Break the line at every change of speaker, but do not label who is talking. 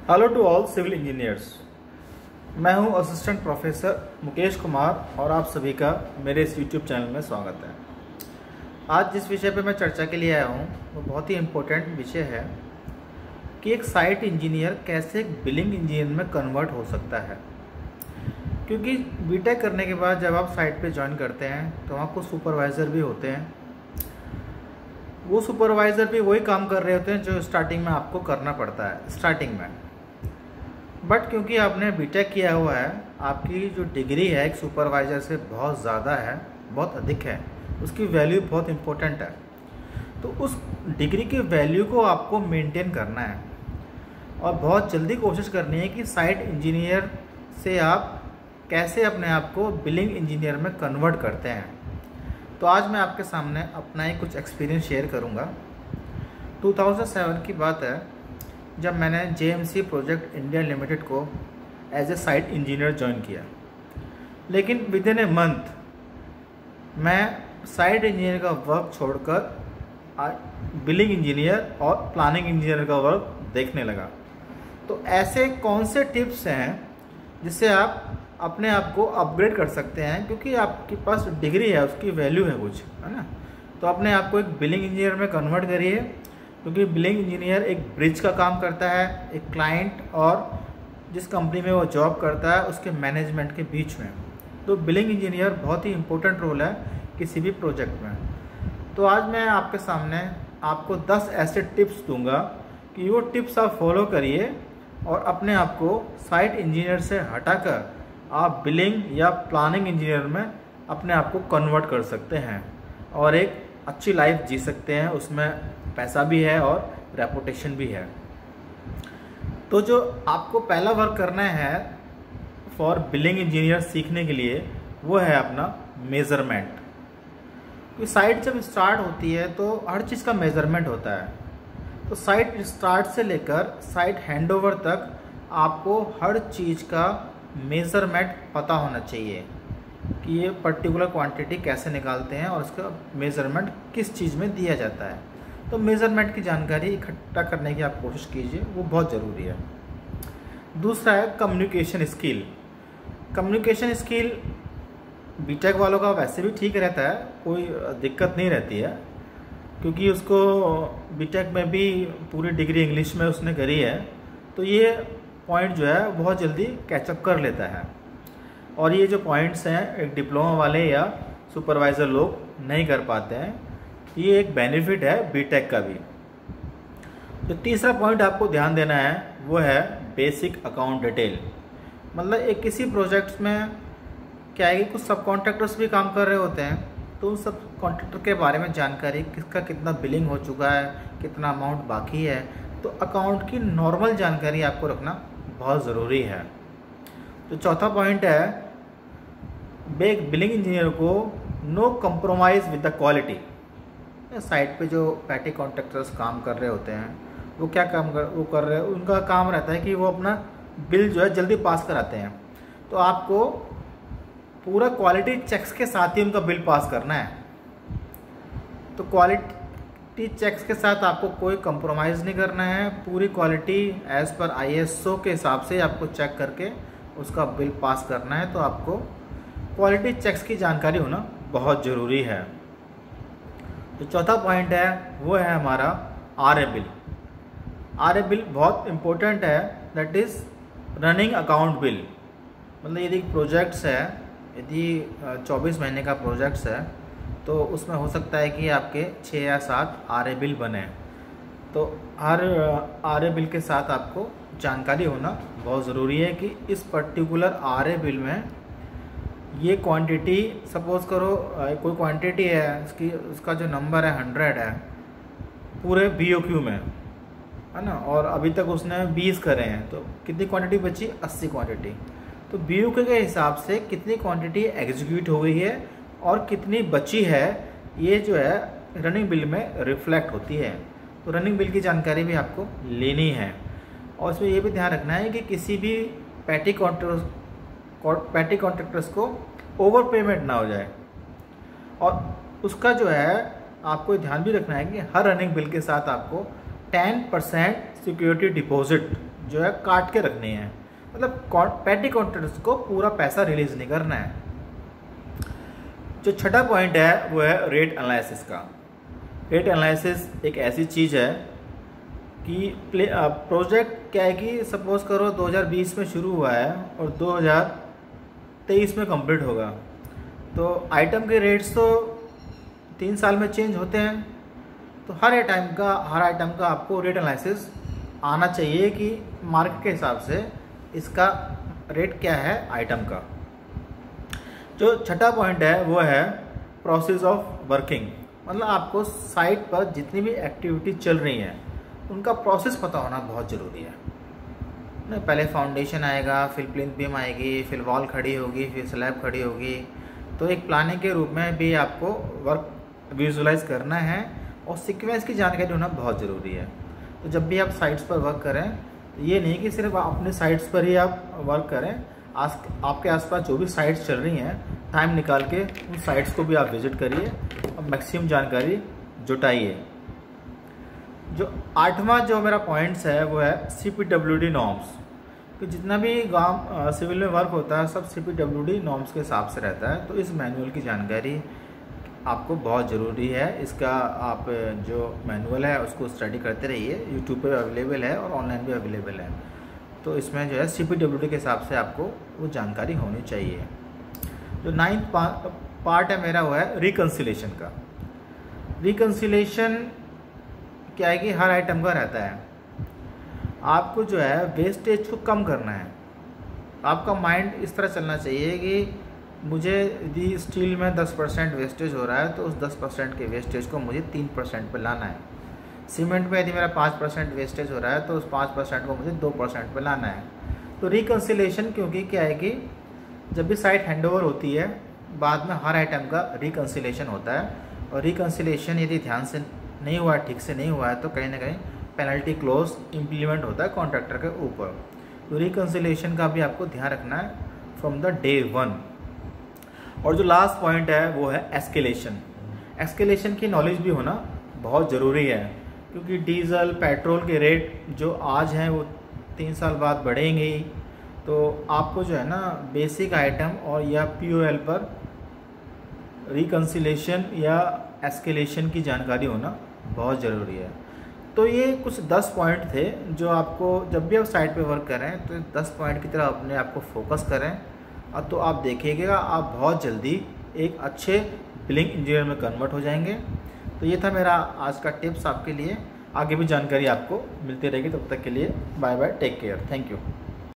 Hello to all civil engineers. मैं हूं assistant professor Mukesh Kumar और आप सभी का मेरे इस यूट्यूब चैनल में स्वागत है। आज जिस विषय पे मैं चर्चा के लिए आया हूं वो बहुत ही इम्पोर्टेंट विषय है कि एक साइट इंजीनियर कैसे एक बिलिंग इंजीनियर में कन्वर्ट हो सकता है। क्योंकि बीटेक करने के बाद जब आप साइट पे ज्वाइन करते हैं तो आपको सुपरवाइज़र भी होते हैं। वो सुपरवाइज़र भी वही काम कर रहे होते हैं जो स्टार्टिंग में आपको करना पड़ता है स्टार्टिंग में। बट क्योंकि आपने बीटेक किया हुआ है, आपकी जो डिग्री है एक सुपरवाइज़र से बहुत ज़्यादा है, बहुत अधिक है, उसकी वैल्यू बहुत इम्पोर्टेंट है। तो उस डिग्री की वैल्यू को आपको मेंटेन करना है और बहुत जल्दी कोशिश करनी है कि साइट इंजीनियर से आप कैसे अपने आप को बिलिंग इंजीनियर में कन्वर्ट करते हैं। तो आज मैं आपके सामने अपना ही कुछ एक्सपीरियंस शेयर करूंगा। 2007 की बात है जब मैंने JMC प्रोजेक्ट इंडिया लिमिटेड को as a site engineer join किया। लेकिन विद इन ए मंथ मैं साइट इंजीनियर का वर्क छोड़कर बिलिंग इंजीनियर और प्लानिंग इंजीनियर का वर्क देखने लगा। तो ऐसे कौन से टिप्स हैं जिससे आप अपने आप को अपग्रेड कर सकते हैं, क्योंकि आपके पास डिग्री है, उसकी वैल्यू है कुछ, है ना। तो अपने आप को एक बिलिंग इंजीनियर में कन्वर्ट करिए, क्योंकि बिलिंग इंजीनियर एक ब्रिज का काम करता है एक क्लाइंट और जिस कंपनी में वो जॉब करता है उसके मैनेजमेंट के बीच में। तो बिलिंग इंजीनियर बहुत ही इम्पोर्टेंट रोल है किसी भी प्रोजेक्ट में। तो आज मैं आपके सामने आपको 10 ऐसे टिप्स दूंगा कि वो टिप्स आप फॉलो करिए और अपने आप को साइट इंजीनियर से हटाकर आप बिलिंग या प्लानिंग इंजीनियर में अपने आप को कन्वर्ट कर सकते हैं और एक अच्छी लाइफ जी सकते हैं। उसमें पैसा भी है और रेपुटेशन भी है। तो जो आपको पहला वर्क करना है फॉर बिलिंग इंजीनियर सीखने के लिए वो है अपना मेज़रमेंट। क्योंकि साइट जब स्टार्ट होती है तो हर चीज़ का मेज़रमेंट होता है। तो साइट स्टार्ट से लेकर साइट हैंडओवर तक आपको हर चीज़ का मेज़रमेंट पता होना चाहिए कि ये पर्टिकुलर क्वांटिटी कैसे निकालते हैं और उसका मेज़रमेंट किस चीज़ में दिया जाता है। तो मेज़रमेंट की जानकारी इकट्ठा करने की आप कोशिश कीजिए, वो बहुत ज़रूरी है। दूसरा है communication skill. Communication skill BTech वालों का वैसे भी ठीक रहता है, कोई दिक्कत नहीं रहती है, क्योंकि उसको बीटेक में भी पूरी डिग्री इंग्लिश में उसने करी है। तो ये पॉइंट जो है बहुत जल्दी कैचअप कर लेता है। और ये जो पॉइंट्स हैं एक डिप्लोमा वाले या सुपरवाइज़र लोग नहीं कर पाते हैं। ये एक बेनिफिट है बीटेक का भी। तो तीसरा पॉइंट आपको ध्यान देना है वो है बेसिक अकाउंट डिटेल। मतलब एक किसी प्रोजेक्ट्स में क्या है कि कुछ सब कॉन्ट्रैक्टर्स भी काम कर रहे होते हैं, तो उन सब कॉन्ट्रैक्टर के बारे में जानकारी, किसका कितना बिलिंग हो चुका है, कितना अमाउंट बाकी है। तो अकाउंट की नॉर्मल जानकारी आपको रखना बहुत ज़रूरी है। तो चौथा पॉइंट है बिलिंग इंजीनियर को no compromise with the quality. Site पे जो पैटी कॉन्ट्रैक्टर्स काम कर रहे होते हैं वो क्या कर रहे हैं, उनका काम रहता है कि वो अपना बिल जो है जल्दी पास कराते हैं। तो आपको पूरा क्वालिटी चेक्स के साथ ही उनका बिल पास करना है। तो क्वालिटी चेक्स के साथ आपको कोई कंप्रोमाइज़ नहीं करना है। पूरी क्वालिटी एज़ पर ISO के हिसाब से आपको चेक करके उसका बिल पास करना है। तो आपको क्वालिटी चेक्स की जानकारी होना बहुत ज़रूरी है। तो चौथा पॉइंट है वो है हमारा RA बिल। RA बिल बहुत इम्पोर्टेंट है, that is running account bill. मतलब यदि प्रोजेक्ट्स है, यदि 24 महीने का प्रोजेक्ट्स है तो उसमें हो सकता है कि आपके 6 या 7 RA बिल बने। तो हर RA बिल के साथ आपको जानकारी होना बहुत ज़रूरी है कि इस पर्टिकुलर RA बिल में ये क्वांटिटी, सपोज़ करो कोई क्वांटिटी है उसका जो नंबर है 100 है पूरे BOQ में, है ना, और अभी तक उसने 20 करे हैं, तो कितनी क्वांटिटी बची? 80 क्वांटिटी। तो BOQ के हिसाब से कितनी क्वांटिटी एग्जीक्यूट हो गई है और कितनी बची है, ये जो है रनिंग बिल में रिफ्लेक्ट होती है। तो रनिंग बिल की जानकारी भी आपको लेनी है। और इसमें ये भी ध्यान रखना है कि किसी भी पैटी कॉन्ट्रैक्टर्स को ओवर पेमेंट ना हो जाए। और उसका जो है आपको ध्यान भी रखना है कि हर रनिंग बिल के साथ आपको 10% सिक्योरिटी डिपॉजिट जो है काट के रखनी है, मतलब पेटी कॉन्ट्रैक्टर्स को पूरा पैसा रिलीज नहीं करना है। जो छठा पॉइंट है वो है रेट एनालिसिस का। रेट एनालिसिस एक ऐसी चीज़ है कि प्रोजेक्ट क्या है कि सपोज करो 2020 में शुरू हुआ है और 2023 में कंप्लीट होगा, तो आइटम के रेट्स तो 3 साल में चेंज होते हैं। तो हर आइटम का आपको रेट एनालिसिस आना चाहिए कि मार्केट के हिसाब से इसका रेट क्या है आइटम का। जो छठा पॉइंट है वो है प्रोसेस ऑफ वर्किंग, मतलब आपको साइट पर जितनी भी एक्टिविटी चल रही हैं उनका प्रोसेस पता होना बहुत ज़रूरी है। पहले फाउंडेशन आएगा, फिर प्लिंथ बीम आएगी, फिर वॉल खड़ी होगी, फिर स्लैब खड़ी होगी। तो एक प्लानिंग के रूप में भी आपको वर्क विजुलाइज करना है और सीक्वेंस की जानकारी होना बहुत ज़रूरी है। तो जब भी आप साइट्स पर वर्क करें, ये नहीं कि सिर्फ अपने साइट्स पर ही आप वर्क करें, आपके आसपास जो भी साइट्स चल रही हैं टाइम निकाल के उन साइट्स को भी आप विजिट करिए और मैक्सिमम जानकारी जुटाइए। जो 8वां जो मेरा पॉइंट्स है वो है CPWD नॉर्म्स। तो जितना भी गांव सिविल में वर्क होता है सब CPWD नॉर्म्स के हिसाब से रहता है। तो इस मैनुअल की जानकारी आपको बहुत ज़रूरी है। इसका आप जो मैनुअल है उसको स्टडी करते रहिए, यूट्यूब पर अवेलेबल है और ऑनलाइन भी अवेलेबल है। तो इसमें जो है CPWD के हिसाब से आपको वो जानकारी होनी चाहिए। जो 9th पार्ट है मेरा वो है रिकन्सिलेशन का। रिकन्सिलेशन क्या है कि हर आइटम का रहता है, आपको जो है वेस्टेज को कम करना है। आपका माइंड इस तरह चलना चाहिए कि मुझे यदि स्टील में 10% वेस्टेज हो रहा है तो उस 10% के वेस्टेज को मुझे 3% पर लाना है। सीमेंट में यदि मेरा 5% वेस्टेज हो रहा है तो उस 5% को मुझे 2% पर लाना है। तो रिकन्सिलेशन, क्योंकि क्या है कि जब भी साइट हैंडओवर होती है बाद में हर आइटम का रिकन्सिलेशन होता है, और रिकन्सिलेशन यदि ध्यान से नहीं हुआ है, ठीक से नहीं हुआ है, तो कहीं ना कहीं पेनल्टी क्लोज इम्प्लीमेंट होता है कॉन्ट्रैक्टर के ऊपर। तो रिकन्सिलेशन का भी आपको ध्यान रखना है फ्रॉम द डे 1। और जो लास्ट पॉइंट है वो है एस्केलेशन। एस्केलेशन की नॉलेज भी होना बहुत ज़रूरी है, क्योंकि डीजल पेट्रोल के रेट जो आज हैं वो 3 साल बाद बढ़ेंगे ही। तो आपको जो है ना बेसिक आइटम और या POL पर रिकन्सिलेशन या एस्केलेशन की जानकारी होना बहुत ज़रूरी है। तो ये कुछ 10 पॉइंट थे जो आपको जब भी आप साइट पे वर्क करें तो 10 पॉइंट की तरह अपने आप को फोकस करें, और तो आप देखिएगा आप बहुत जल्दी एक अच्छे बिलिंग इंजीनियर में कन्वर्ट हो जाएंगे। तो ये था मेरा आज का टिप्स आपके लिए। आगे भी जानकारी आपको मिलती रहेगी, तब तक के लिए bye bye, take care, thank you.